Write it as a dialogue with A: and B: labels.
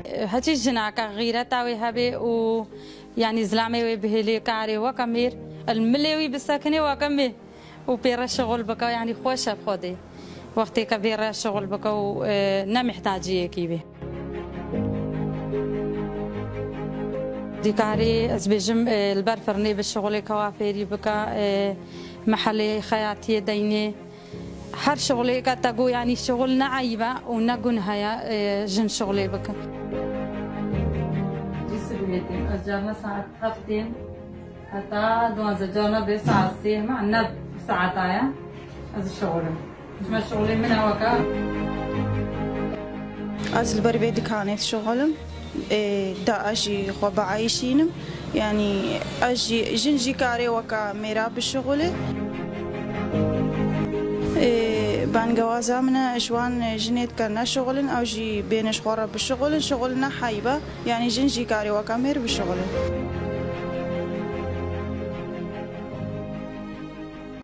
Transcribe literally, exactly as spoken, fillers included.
A: هاتي جناكا غيرة تاوي هبي و يعني زلامي بهلي كاري وكمير المليوي بالسكنة وكمي وبيرا شغل بكا يعني خوشة بخودي وقتي كبيرة شغل بكا ونا محتاجية كيبي ديكاري أزبجم البرفرني بالشغل كوافيري بكا محلي خياتي ديني هر شغلي كتاقو يعني شغلنا عيبة ونقول هيا جن شغلي بكا جسبيتين أجرنا ساعة هفتين حتى دوان زجرنا بساعة سيه معنا بساعة تايا از الشغل مش شغلي من هواكا
B: از البربيد كانت شغلم دا أجي خو بعيشينم يعني أجي جنجي كاري وكا ميرا بالشغل بانجوازا منا إشوان جنيت كنا شغل أو جي بين شخورة بالشغل شغلنا حيبة يعني جنجي كاري وكا مير بالشغل.